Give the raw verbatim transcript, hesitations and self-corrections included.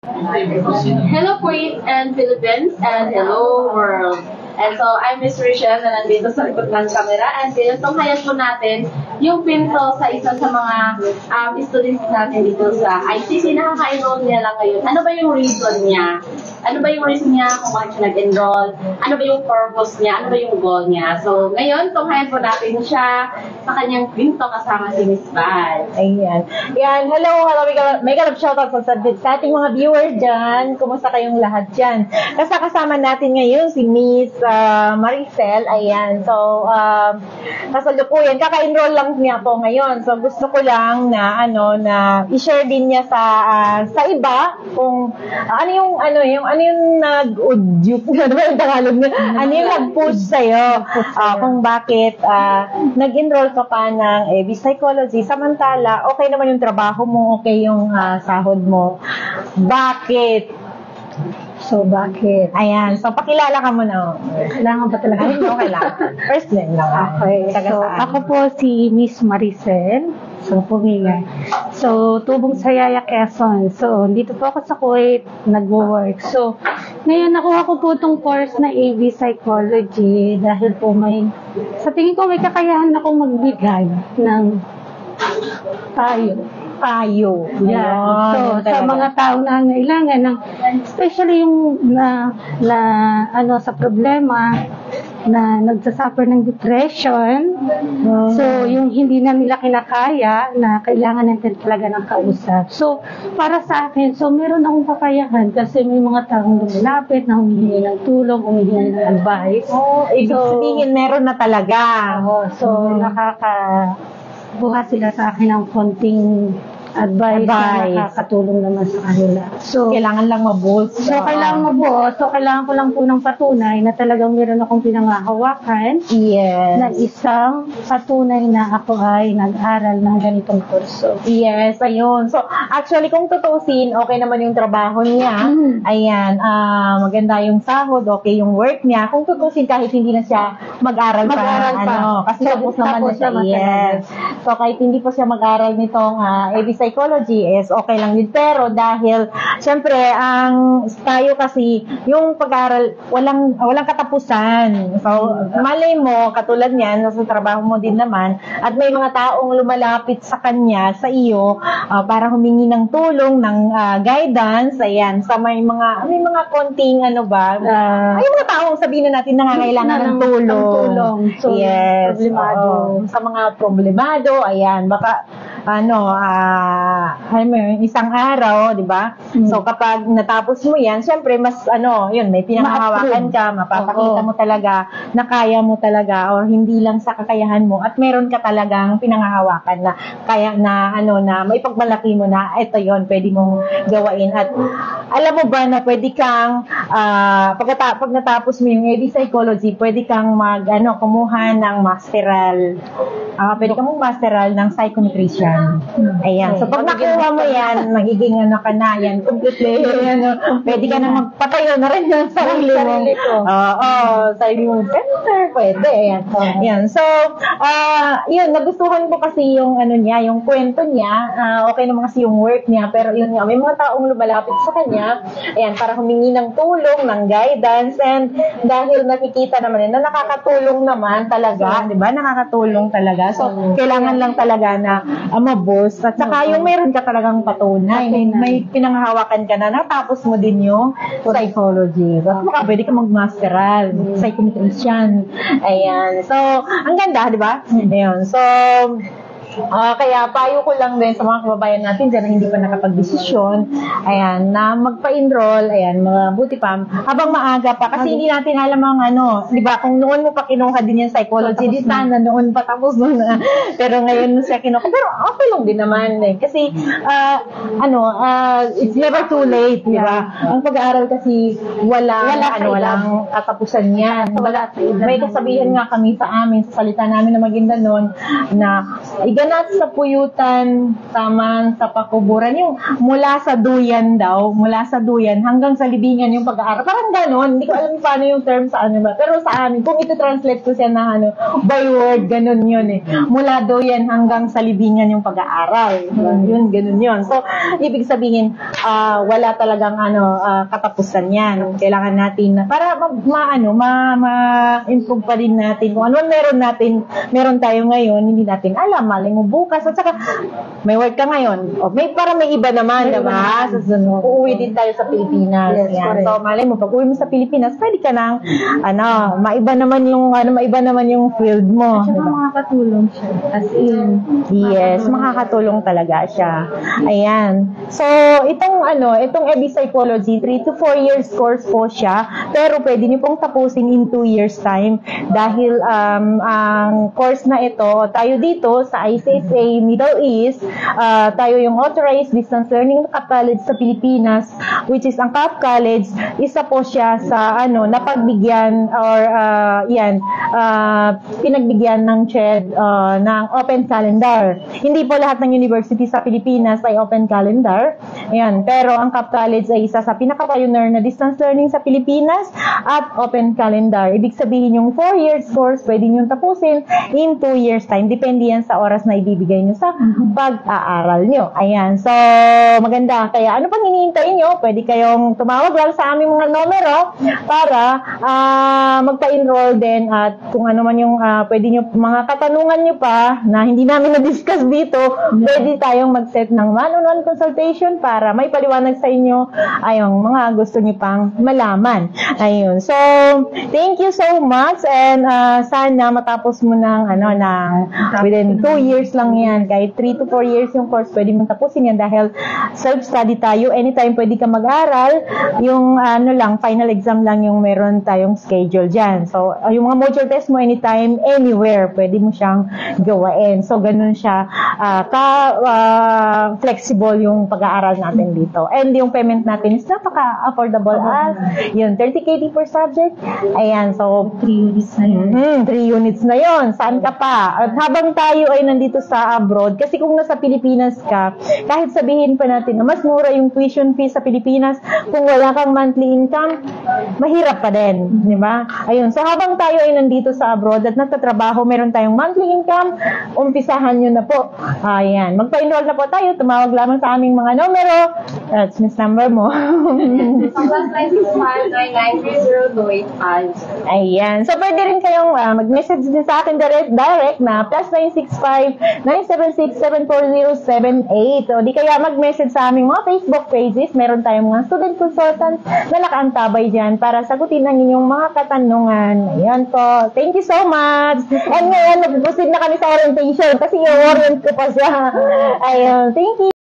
Hello Kuwait and Philippines and hello world. And so I'm Miss Rachel na nandito sa likod ng camera and tinutunghayan po natin yung pinto sa isa sa mga um, students natin dito sa I C C na kaka-enroll niya lang ngayon. Ano ba yung reason niya? Ano ba yung reason niya kung bakit siya nag-enroll? Ano ba yung purpose niya? Ano ba yung goal niya? So ngayon, tunghayan po natin siya sa kanyang pinto kasama si Miss Val. Ayan. Yan. Hello, hello. Mega love shoutout sa, sa, sa ating mga viewer dyan. Kumusta kayong lahat dyan? Kasi kasama natin ngayon si Miss uh, Maricel. Ayan. So, uh, kasalukuyan. Kaka-enroll lang niya po ngayon. So, gusto ko lang na, ano, na i-share din niya sa, uh, sa iba kung uh, ano yung, ano, yung, ano yung nag-udyuk, ano ba yung Tagalog na? Ano yung nag-push sa'yo? Uh, kung bakit uh, nag-enroll ka pa ng A B Psychology. Samantala, okay naman yung trabaho mo, okay yung uh, sahod mo. Bakit? So, bakit? Ayan. So, pakilala ka muna. Kailangan ba talaga? Hindi mo kailangan. First name lang. Okay. So, ako po si Miss Maricel. So, pumingay. So, tubong sa Yaya, Quezon. So, dito po ako sa Kuwait, nagwo-work. So, ngayon nakuha ko po itong course na A B Psychology dahil po may, sa tingin ko may kakayahan akong magbigay ng tayo. Payo. Yeah. So, sa mga tao na ngailangan ng, especially yung na, na ano sa problema na nagsasuffer ng depression. Oh. So, yung hindi na nila kinakaya na kailangan natin talaga ng kausap. So, para sa akin, so meron akong kakayahan kasi may mga taong lumilapit na humihingi ng tulong, humihingi ng advice. Oh, ibig so, sabihin, meron na talaga. Oh, so, hmm. nakaka buhat sila sa akin ng konting advice, advice. Na nakakatulong naman sa kanila. So, kailangan lang mabuo. So, uh, kailangan mabuo. So, kailangan ko lang po ng patunay na talagang meron akong pinangahawakan. Yes. Na isang patunay na ako ay nag-aral ng ganitong kurso. Yes, ayun. So, actually, kung tutusin, okay naman yung trabaho niya. Mm. Ayan, uh, maganda yung sahod, okay yung work niya. Kung tutusin, kahit hindi na siya mag-aral, mag-aral pa. pa. Ano, kasi so, tapos naman na siya. Yes. So, kahit hindi pa siya mag-aral nitong uh, A B Psychology is okay lang din. Pero dahil, syempre, ang tayo kasi, yung pag-aaral, walang, walang katapusan. So, malay mo, katulad niyan, sa trabaho mo din naman, at may mga taong lumalapit sa kanya, sa iyo, uh, para humingi ng tulong, ng uh, guidance, ayan, sa may mga, may mga konting, ano ba, uh, ay mga taong sabihin na natin nangangailangan ng tulong. Ng tulong. So, yes. Problemado. Uh, sa mga problemado, ayan, baka, ano, ah, uh, alam mo yun, isang araw, di ba? Mm. So, kapag natapos mo yan, syempre, mas, ano, yun, may pinangahawakan ka, mapapakita oh, oh. mo talaga na kaya mo talaga or hindi lang sa kakayahan mo at meron ka talagang pinangahawakan na kaya na, ano, na may pagmalaki mo na, ito yon pwede mong gawain. At alam mo ba na pwede kang, uh, pag, pag natapos mo yung A B Psychology, pwede kang mag, ano, kumuha ng masteral. Uh, pwede kang mag-masteral ng psychonutrition. Ayan. So, pag nakuha mo yan, magiging ano ka na, yan, completely, ano, pwede ka na magpatayo na rin ng sarili mo. Oo, oh, sarili mo center, pwede. Ayan. Ayan. So, uh, yun, nagustuhan ko kasi yung, ano niya, yung kwento niya, uh, okay naman kasi yung work niya, pero yun nga, may mga taong lumalapit sa kanya, ayan, para humingi ng tulong, ng guidance, and dahil nakikita naman yun, na nakakatulong naman talaga, di ba? Nakakatulong talaga. So, kailangan lang talaga na uh, maboost. At saka yung meron ka talagang patunay. May, may pinanghahawakan ka na, natapos mo din yung psychology. So, baka pwede ka mag-masteral, psychonutrition. Ayan. So, ang ganda, di ba? Ayan. So, Uh, kaya payo ko lang din sa mga kababayan natin dyan na hindi pa nakapag-desisyon, ayan, na magpa-enroll, ayan, mabuti pa, habang maaga pa, kasi hindi natin alam ang ano, di ba, kung noon mo pa kinuha din yung psychology, di sana noon pa tapos mo na, pero ngayon siya kinuha, pero okay lang din naman eh, kasi, uh, ano, uh, it's never too late, di ba, ang pag-aaral kasi, wala, wala ano, walang katapusan yan, wala, may kasabihan nga kami sa amin, sa salita namin na Maguindanon, na, ganat sa puyutan, taman sa pakuburan, yung mula sa duyan daw, mula sa duyan hanggang sa libingan yung pag-aaral. Parang ganon, hindi ko alam paano yung term sa ano ba. Pero sa amin, kung ito translate ko siya na ano, by word, ganon yun eh. Mula duyan hanggang sa libingan yung pag-aaral. Yun, ganon yun. So, ibig sabihin, uh, wala talagang ano, uh, katapusan yan. Kailangan natin, para ma, ma ano, ma, ma-improve pa din natin. Kung ano meron natin, meron tayo ngayon, hindi natin alam, malay mo bukas. At saka, may work ka ngayon. O, may, para may iba naman, diba? Sa sunod, uuwi din tayo sa Pilipinas. Yes, yan. So, malay mo, pag uwi mo sa Pilipinas, pwede ka nang, ano, maiba naman yung, ano, maiba naman yung field mo. At saka diba? makakatulong siya. As in, Yes, makakatulong talaga siya. Ayan. So, itong, ano, itong E B Psychology, three to four years course po siya, pero pwede niyo pong tapusin in two years time dahil um, ang course na ito, tayo dito sa I C S A Middle East, uh, tayo yung authorized distance learning college sa Pilipinas, which is ang C A P College, isa po siya sa ano, napagbigyan or uh, yan, uh, pinagbigyan ng C H E D uh, ng open calendar. Hindi po lahat ng university sa Pilipinas ay open calendar. Ayan, pero ang C A P College ay isa sa pinaka-pioneer na distance learning sa Pilipinas at open calendar. Ibig sabihin yung four years course, pwede nyo tapusin in two years time. Depende yan sa oras na ibibigay nyo sa pag-aaral nyo. Ayan. So, maganda. Kaya ano pang hinihintay nyo? Pwede kayong tumawag lang sa aming mga numero para uh, magpa-enroll din at kung ano man yung uh, pwede nyo, mga katanungan nyo pa na hindi namin na-discuss dito, pwede tayong mag-set ng one-on-one consultation para may paliwanag sa inyo ayong mga gusto nyo pang malaman. Ayun. So, thank you so much and uh, sana matapos mo ng ano, ng within two years lang yan. Kahit three to four years yung course, pwede mong tapusin yan dahil self-study tayo. Anytime pwede ka mag-aral. Yung ano lang, final exam lang yung meron tayong schedule dyan. So, yung mga module test mo anytime, anywhere, pwede mo siyang gawain. So, ganun siya uh, ka uh, flexible yung pag-aaral natin dito. And yung payment natin is napaka-affordable as yun, thirty K D per subject. Ayan, so three units na yun. Mm, three units na yon. Saan ka pa? At habang tayo ay nandito sa abroad, kasi kung nasa Pilipinas ka, kahit sabihin pa natin na mas mura yung tuition fee sa Pilipinas, kung wala kang monthly income, mahirap pa din. Di ba? Ayun, so habang tayo ay nandito sa abroad at nagtatrabaho, meron tayong monthly income, umpisahan nyo na po. Ayan, magpa-enroll na po tayo, tumawag lamang sa aming mga numero. That's Miss number mo. plus nine six five, nine nine three zero two eight five. Ayan. So, pwede rin kayong uh, mag-message din sa akin direct, direct na plus nine six five, nine seven six, seven four zero seven eight. O, di kaya mag-message sa aming mga Facebook pages. Meron tayong mga student consultants na nakaantabay dyan para sagutin ang inyong mga katanungan. Ayan po. Thank you so much. And ngayon, nag-proceed na kami sa orientation kasi i-orient ko pa siya. Ayun. Thank you.